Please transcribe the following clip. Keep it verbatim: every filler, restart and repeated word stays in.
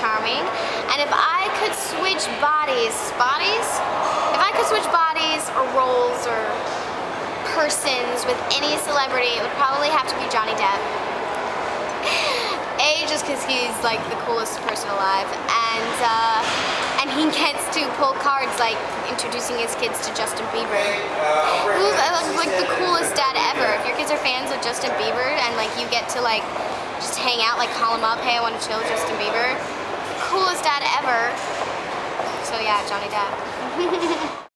charming. And if I could switch bodies, bodies? If I could switch bodies or roles or persons with any celebrity, it would probably have to be Johnny Depp. A, just because he's like the coolest person alive, and uh, and he gets to pull cards like introducing his kids to Justin Bieber. Who's uh, like the coolest dad ever? If your kids are fans of Justin Bieber and like you get to like just hang out, like call him up, hey, I want to chill with Justin Bieber. Coolest dad ever. So yeah, Johnny Depp.